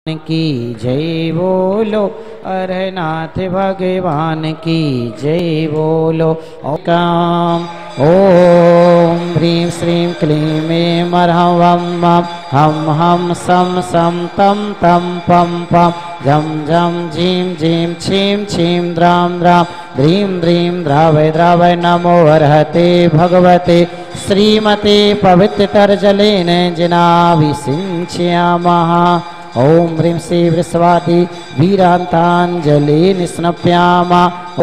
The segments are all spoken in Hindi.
की जय बोलो, अरनाथ भगवान की जय बोलो। ओम ओम ह्रीं श्रीं क्लीं मरहं वं वं हम हम सम सम तम तम पम पम झम झम झीं झीं छीं छीं द्रां द्रां ह्रीं ह्रीं द्रावय द्रावय नमो अर्हते भगवते श्रीमते पवित्रतरजलेन जिनाभिषिञ्चयामः। ओम ह्रीं श्री वृषवादी वीरांतांजलि स्नप्यामा।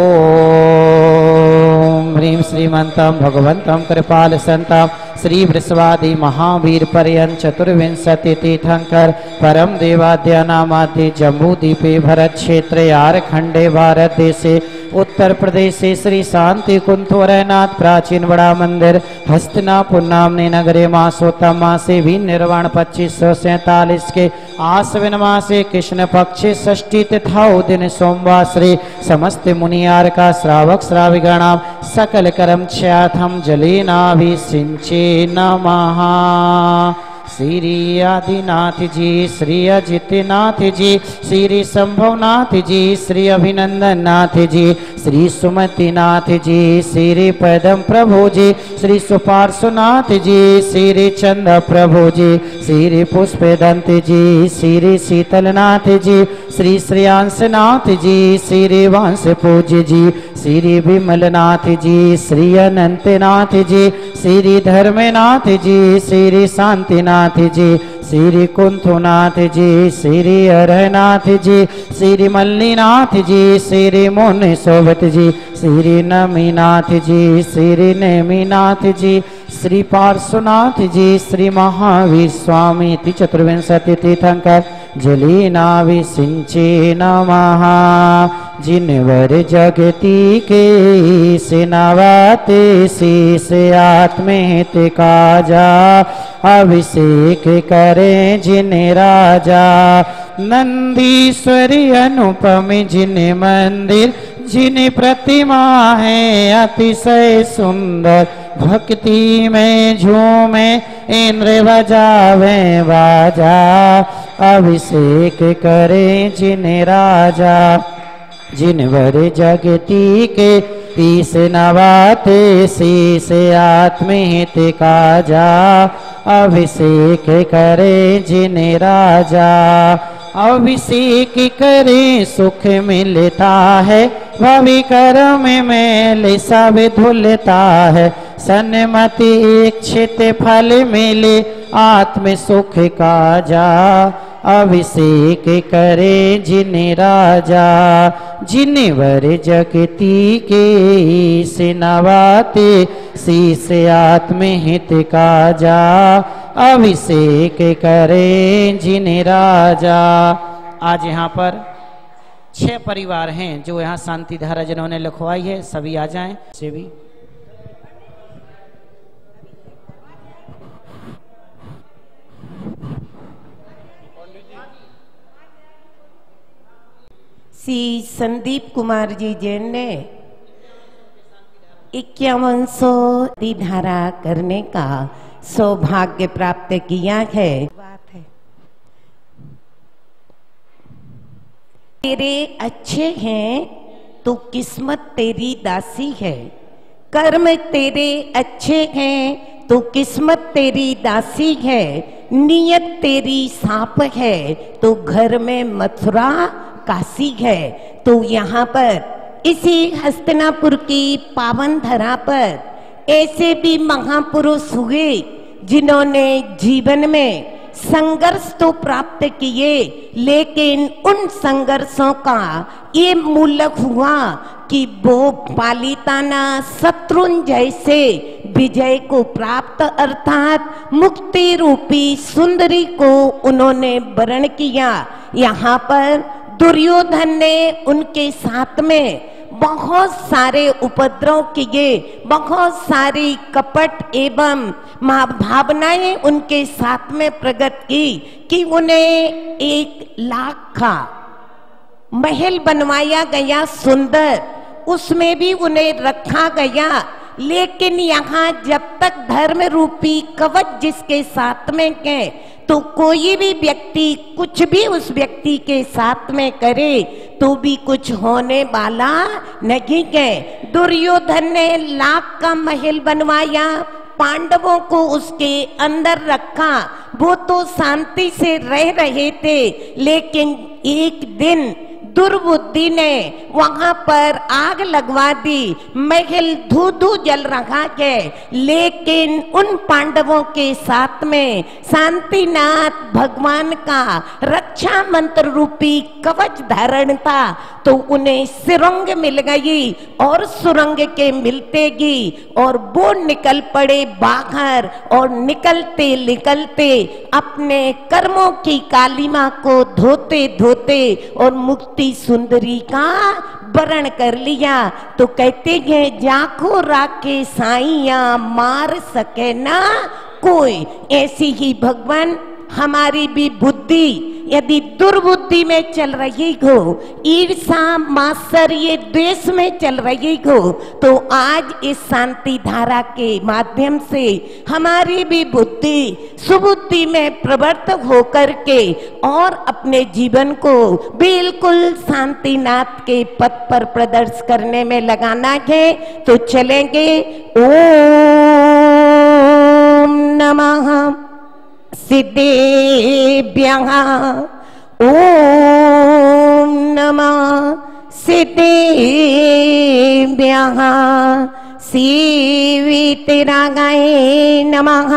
ओम ह्रीं श्रीमन्तं भगवन्तं कृपाल संतं श्री वृषवादी महावीर पर्यंत चतुर्विंशति तीर्थंकर परम देवाद्य नामादि जम्बूद्वीपे भरत क्षेत्र झारखंडे भारत देशे उत्तर प्रदेश श्री शांति कुंथोरनाथ प्राचीन बड़ा मंदिर हस्तिनापुर नामने नगरे मासोत्तम मासे भी निर्वाण 2547 के आश्विन मासे कृष्ण पक्ष षष्ठी तथा दिन सोमवार श्री समस्त मुनियार का श्रावक श्राविगणाम सकल कर्म क्षयाथम जलेनाभिषिञ्चे नमः। श्री आदिनाथ जी, श्री अजितनाथ जी, श्री शंभवनाथ जी, श्री अभिनंदन नाथ जी, श्री सुमतिनाथ जी, श्री पदम प्रभु जी, श्री सुपार्श्वनाथ जी, श्री चंद्र प्रभु जी, श्री पुष्पदंत जी, श्री शीतलनाथ जी, श्री श्रेयांशनाथ जी, श्री वांश पूज्य जी, श्री विमलनाथ जी, श्री अनंतनाथ जी, श्री धर्मनाथ जी, श्री शांतिनाथ जी, श्री कुंथुनाथ जी, श्री अरनाथ जी, श्री मल्लीनाथ जी, श्री मोहन सोबत जी, श्री नमीनाथ जी, श्री नेमीनाथ जी, श्री पार्श्वनाथ जी, श्री महावीर स्वामी चतुर्विंशति तीर्थंकर जलेनाभिषिञ्चे नमः। जिनवर जगती के सिनवाते शीस आत्मेत काजा अभिषेक करें जिन राजा। नंदीश्वरी अनुपम जिन मंदिर जिन प्रतिमा है अतिशय सुंदर भक्ति में झूमे इंद्र बजावे बाजा अभिषेक करें जिन राजा। जिनवर जगती के ईस नवाते शीस आत्महित काजा अभिषेक करे जिन राजा। अभिषेक करे सुख मिलता है भवि कर्म में सब धुलता है। सन्मति इच्छित फल मिले आत्म सुख काजा अभिषेक करे जिन राजा। जिनवर जगती के सिनवाते शीस आत्महित काजा अभिषेक करे जिन राजा। आज यहाँ पर 6 परिवार हैं जो यहाँ शांति धारा जिन्होंने लिखवाई है, सभी आ जाएं। से भी श्री संदीप कुमार जी जैन ने 5100 धारा करने का सौभाग्य प्राप्त किया है। बात है तेरे अच्छे हैं तो किस्मत तेरी दासी है। कर्म तेरे अच्छे हैं तो किस्मत तेरी दासी है। नियत तेरी सांप है तो घर में मथुरा काशी है। तो यहाँ पर इसी हस्तिनापुर की पावन धरा पर ऐसे भी महापुरुष हुए जिन्होंने जीवन में संघर्ष तो प्राप्त किए, लेकिन उन संघर्षों का ये मूलक हुआ कि वो पालिताना शत्रुंजय से विजय को प्राप्त अर्थात मुक्ति रूपी सुंदरी को उन्होंने वर्ण किया। यहाँ पर दुर्योधन ने उनके साथ में बहुत सारे उपद्रव किए, बहुत सारी कपट एवं भावनाएं उनके साथ में प्रकट की कि उन्हें 1 लाख का महल बनवाया गया सुंदर, उसमें भी उन्हें रखा गया। लेकिन यहाँ जब तक धर्म रूपी कवच जिसके साथ में है, तो कोई भी व्यक्ति कुछ भी उस व्यक्ति के साथ में करे तो भी कुछ होने वाला नहीं है। दुर्योधन ने लाख का महल बनवाया, पांडवों को उसके अंदर रखा, वो तो शांति से रह रहे थे, लेकिन एक दिन दुर्बुद्धि ने वहां पर आग लगवा दी, महल धू धू जल रहा है। लेकिन उन पांडवों के साथ में शांतिनाथ भगवान का रक्षा मंत्र रूपी कवच धारण था, तो उन्हें सुरंग मिल गई और सुरंग के मिलते ही और वो निकल पड़े बाहर, और निकलते निकलते अपने कर्मों की कालिमा को धोते धोते और मुक्ति सुंदरी का वर्ण कर लिया। तो कहते हैं जाको राखे साइया मार सके ना कोई। ऐसी ही भगवान हमारी भी बुद्धि यदि दुर्बुद्धि में चल रही हो, ईर्षा मात्सर्य द्वेष में चल रही हो, तो आज इस शांति धारा के माध्यम से हमारी भी बुद्धि सुबुद्धि में प्रवृत्त होकर के और अपने जीवन को बिल्कुल शांतिनाथ के पथ पर प्रदर्श करने में लगाना है। तो चलेंगे। ओम नमः सिद्धेभ्यः, ओम नमः सिद्धेभ्यः, सीवितरागाय नमः,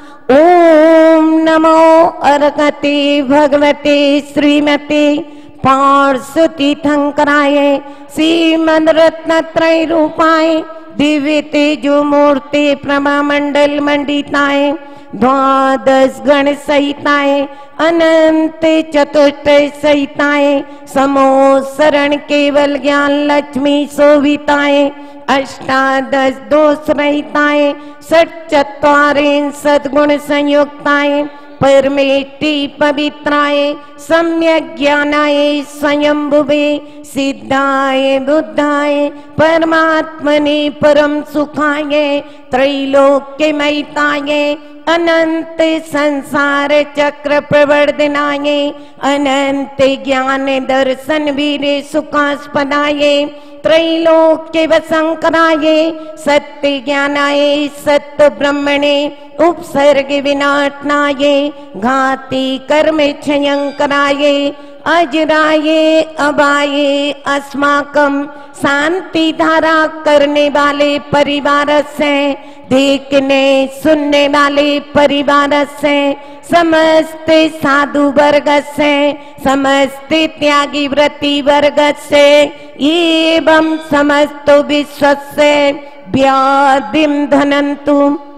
ओम नमो अर्घते भगवते श्रीमते पार्श्वतीर्थंकराय श्रीमद्रत्नत्रय रूपाय दिव्य तेजो मूर्ति प्रमा मंडल मंडिताय द्वादश गण सहिताय अनंत चतुष्ट सहिताय समो शरण केवल ज्ञान लक्ष्मी शोभिताय अष्टादश दोष रहिताय षट्चत्वारिंशत् सद्गुण संयुक्ताय परमेष्टि पवित्राय सम्यक ज्ञानाय स्वयंभुवे सिद्धाय बुद्धाय परमात्मने परम सुखाय त्रैलोक्यमयिताय अनंत संसार चक्र प्रवर्धनाय अनंत ज्ञान दर्शन वीर सुखास्पदाय त्रैलोक्य वसंकराय सत्य ज्ञानाय सत्य ब्रह्मणे उपसर्ग विनाटनाय घाति कर्म क्षयंकराय अजराये अबाये अस्माकम शांति धारा करने वाले परिवार से, देखने सुनने वाले परिवार से, समस्त साधु वर्ग से, समस्त त्यागी व्रती वर्ग से एवं समस्त विश्व से व्याधिम धनंतु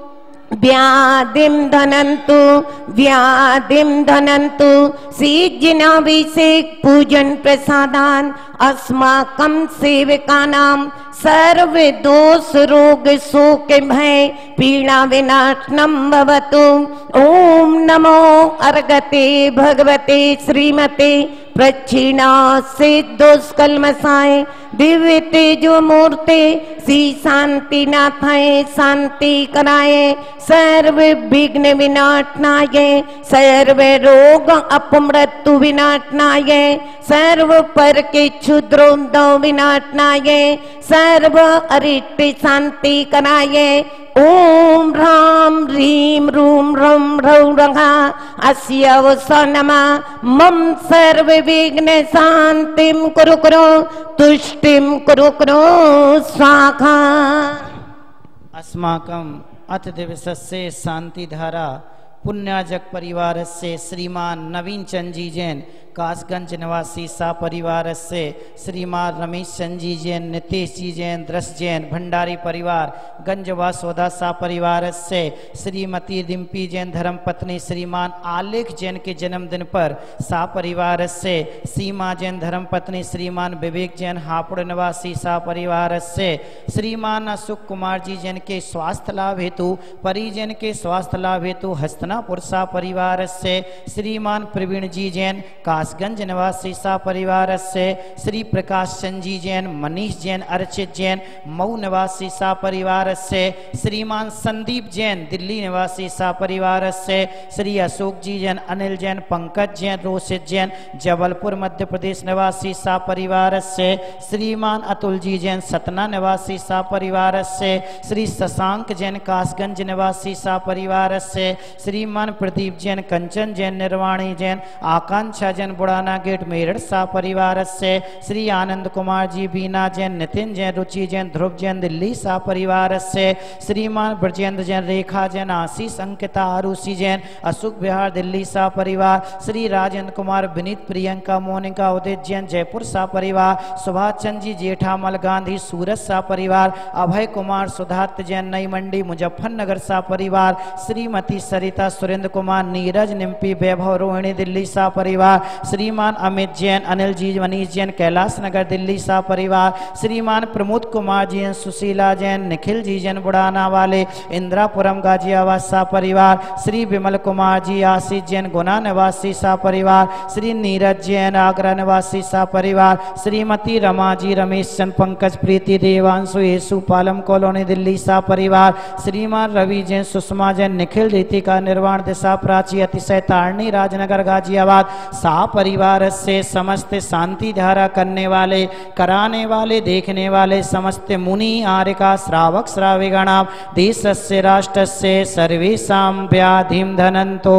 व्याधिम धनंतु व्याधिम धनंतु श्रीजिनाभिषेक पूजन प्रसादान अस्माकं सेवकानां सर्व दोष रोग शोक भय पीड़ा विनाशनम भवतु। ओम नमो अर्घते भगवते श्रीमते प्रच्छिणा से दोषकल्मषाय दिव्य तेजो मूर्ते श्री शांतिनाथाय शांति कराए सर्व विघ्न विनाशनाय सर्व रोग अपमृत्यु विनाशनाय सर्व पर के क्षुद्रोदव विनाशनाय सर्व अरिष्ट शांति कराय। ओम ह्रां ह्रीं रूं रं रौ रहा अस्य वसो नमः मम सर्व विघ्न शांतिं कुरु कुरु तुष्टिं कुरु कुरु स्वाहा। अस्माकं अथ दिवसस्य शांति धारा पुण्याजक परिवार से श्रीमान नवीन चंद जी जैन कासगंज निवासी सा परिवार से श्रीमान रमेश चंद जी जैन नितेश जी जैन द्रस जैन भंडारी परिवार गंजवासोदा सा परिवार से श्रीमती रिम्पी जैन धर्म पत्नी श्रीमान आलेख जैन के जन्मदिन पर सा परिवार से सीमा जैन धर्म पत्नी श्रीमान विवेक जैन हापुड़ निवासी सा परिवार से श्रीमान अशोक कुमार जी जैन के स्वास्थ्य लाभ हेतु परिजन के स्वास्थ्य लाभ हेतु हस्तन रत्नापुर सा परिवार से श्रीमान प्रवीण जी जैन कासगंज निवासी सा परिवार से श्री प्रकाश चंद जी जैन मनीष जैन अर्चित जैन मऊ निवासी सा परिवार से श्रीमान संदीप जैन दिल्ली निवासी सा परिवार से श्री अशोक जी जैन अनिल जैन पंकज जैन रोशित जैन जबलपुर मध्य प्रदेश निवासी सा परिवार से श्रीमान अतुल जी जैन सतना निवासी सा परिवार से श्री शशांक जैन कासगंज निवासी सा परिवार से श्रीमान प्रदीप जैन कंचन जैन निर्वाणी जैन आकांक्षा जैन बुढ़ाना गेट मेरठ सा परिवार से श्री आनंद कुमार जी बीना जैन नितिन जैन रुचि जैन ध्रुव जैन दिल्ली सा परिवार से श्रीमान ब्रजेंद्र जैन रेखा जैन आशीष अंकिता आरुषि जैन अशोक बिहार दिल्ली सा परिवार श्री राजेंद्र कुमार विनीत प्रियंका मोनिका उदित जैन जयपुर सा परिवार सुभाष चंद्र जी जेठामल गांधी सूरत सा परिवार अभय कुमार सुधात जैन नई मंडी मुजफ्फरनगर सा परिवार श्रीमती सरिता सुरेंद्र कुमार नीरज निम्पी वैभव रोहिणी दिल्ली सा परिवार श्रीमान अमित जैन अनिल जी मनीष जैन कैलाश नगर दिल्ली सा परिवार श्रीमान प्रमोद कुमार जी सुशीला जैन निखिल जी जैन बुढ़ाना वाले इंदिरापुरम गाजियाबाद सा परिवार श्री विमल कुमार जी आशीष जैन गुना निवासी सा परिवार श्री नीरज जैन आगरा निवासी सा परिवार श्रीमती रमा जी रमेश चंद पंकज प्रीति देवांशु येसु पालम कॉलोनी दिल्ली सा परिवार श्रीमान रवि जैन सुषमा जैन निखिल रीतिका निर्वाण दिशा प्राची अतिशय तारणी राजनगर गाजियाबाद सा परिवार से समस्त शांति धारा करने वाले कराने वाले देखने वाले समस्त मुनि आर्यका श्रावक श्राविगणाम देशस्य राष्ट्रस्य सर्वेषां व्याधिं धनन्तो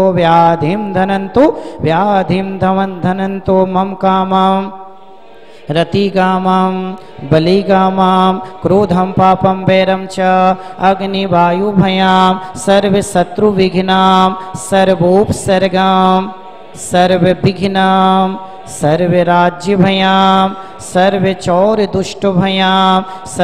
व्याधिं धनन्तो मम कामम् रतिगामां बलिगामां क्रोधं पापं वैरं च अग्निवायुभयां सर्वशत्रुविघ्नां सर्वोपसर्गां सर्वविघ्नां सर्वराज्यभयां सर्वचौरदुष्टभयां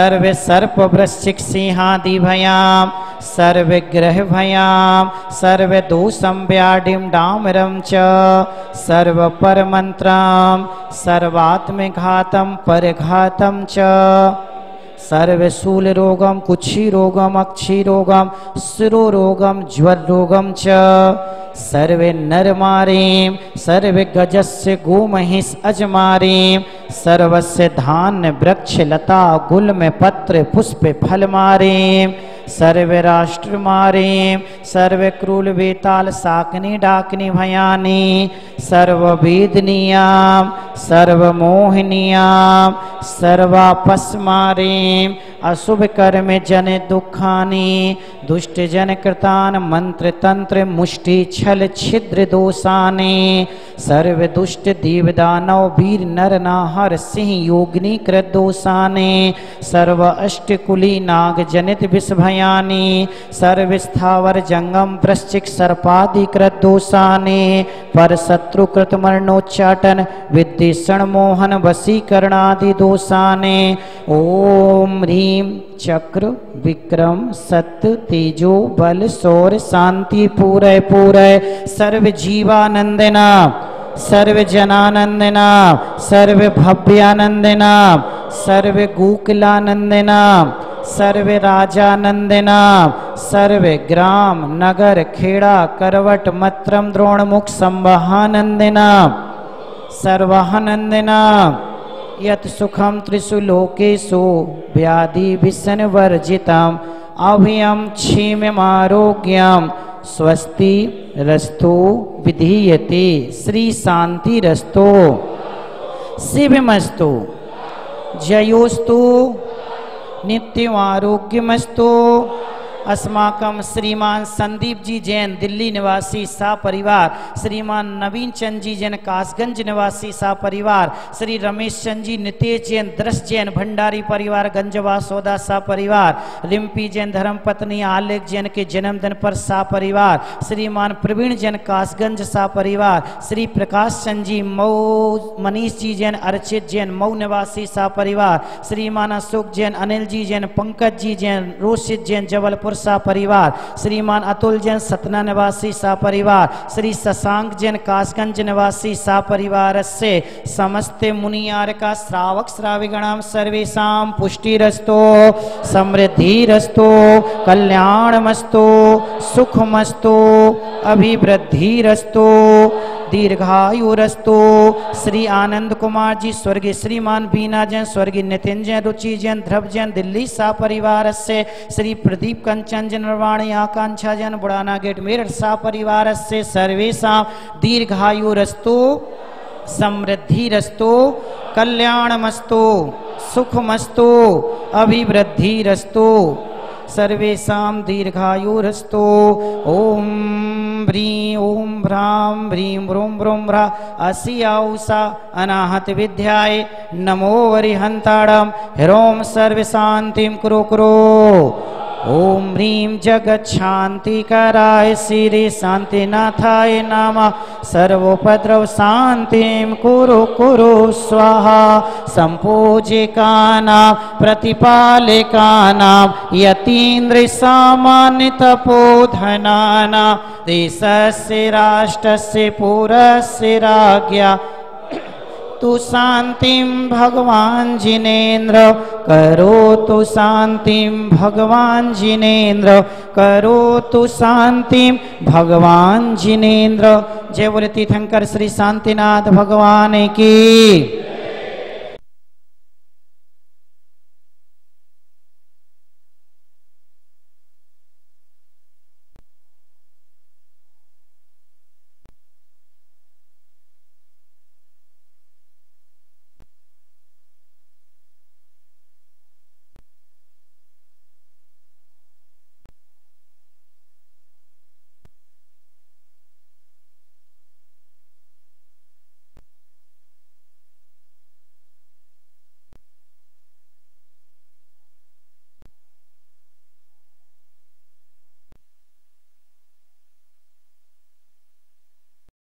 सर्वसर्पवृश्चिकसिंहादिभयां सर्वग्रहभयां सर्वदोषं व्याधिं डामरं च सर्वपरमन्त्रां सर्वात्मघातं परघातं च सर्वशूलरोगं कुक्षिरोगं अक्षिरोगं शिरोरोगं ज्वररोगं च सर्वे नरमारीं सर्वे गजस्य गोमहिष अजमारीं सर्वस्य धान्य वृक्ष लता गुल्म पत्र पुष्प फलमारीं सर्वे राष्ट्रमारीं सर्वे क्रूल वेताल साकनी डाकनी भयानी सर्ववेदनीयां सर्वमोहिनीयां सर्वापस्मारीं अशुभ कर्म जन दुखानि दुष्ट जन कृतान मंत्र तंत्र मुष्टि छल छिद्र दोषानि सर्व दुष्ट देवदानव वीर नर नाहर सिंह योगिनी कृत दोषानि सर्व अष्टकुली नाग जनित विष भयानि सर्व स्थावर जंगम वृश्चिक सर्पादि कृत दोषानि पर शत्रु कृत मरणोच्चाटन विद्वेषण मोहन वशीकरणादि दोषानि ओम ह्रीं चक्र विक्रम सत्य तेजो बल शौर्य शांति पूरे पूरे सर्व जीवानंदना सर्व जनानंदना सर्व भव्यानंदना सर्व गोकुलानंदना सर्व राजानंदना सर्व ग्राम नगर खेड़ा करवट मत्रम द्रोणमुख संवहानंदना सर्वानंदना यत् सुखम त्रिषु लोकेषु व्याधि विषण वर्जितम् अभयं क्षेममारोग्यं स्वस्ति रस्तो विधीयते श्री शांति रस्तो शिवमस्तु जयोस्तु नित्यमारोग्यमस्तु अस्माकं श्रीमान संदीप जी जैन दिल्ली निवासी सा परिवार श्रीमान नवीन चंद जी जैन कासगंज निवासी सा परिवार श्री रमेश चंद जी नितेश जैन दृश जैन भंडारी परिवार गंजवा सौदा सा परिवार रिम्पी जैन धर्मपत्नी आलेख जैन के जन्मदिन पर सा परिवार श्रीमान प्रवीण जैन कासगंज सा परिवार श्री प्रकाश चंद जी मऊ मनीष जी जैन अर्चित जैन मऊ निवासी सा परिवार श्रीमान अशोक जैन अनिल जी जैन पंकज जी जैन रोशित जैन जबलपुर सा परिवार, श्रीमान अतुल जैन सतना निवासी सा परिवार, श्री शशांक जैन कासगंज निवासी सा परिवार से समस्त मुनियार का श्रावक श्राविगणाम सर्वेषां पुष्टिरस्तो समृद्धिरस्तो कल्याणमस्तो सुखमस्तो अभिवृद्धिरस्तो दीर्घायुरस्तो। श्री आनंद कुमार जी स्वर्गीय श्रीमान बीना जैन स्वर्गीय नितिन जैन रुचि जैन ध्रुव जैन दिल्ली सा परिवार से श्री प्रदीप कंचन जैन निर्वाणी आकांक्षा जैन बुढ़ाना गेट मेरठ सा परिवार से सर्वेषां दीर्घायुरस्तो समृद्धिरस्तो कल्याणमस्तो सुखमस्तो अभिवृद्धिरस्तो सर्वेषां दीर्घायुरस्तो। ओम ब्रीं ओम भ्रां ब्रीं ब्रूं ब्रूं भ्रा अस्याउषा अनाहत विद्याय नमो वरिहंताड़म ह्रों सर्वशांतिं कुरु कुरु। ओम ह्रीं जगत शांति कराय श्री शांतिनाथाय नमः सर्वोपद्रव शांतिं कुरु कुरु स्वाहा। संपूजिकानां प्रतिपालिकानां यतीन्द्र सामान्य तपोधनानां देशस्य राष्ट्रस्य पुरस्य राज्ञा तु शांतिं भगवान जिनेन्द्र करोतु शांतिं भगवान जिनेन्द्र करोतु शांतिं भगवान जिनेन्द्र। जय बोले तीर्थंकर श्री शांतिनाथ भगवान की।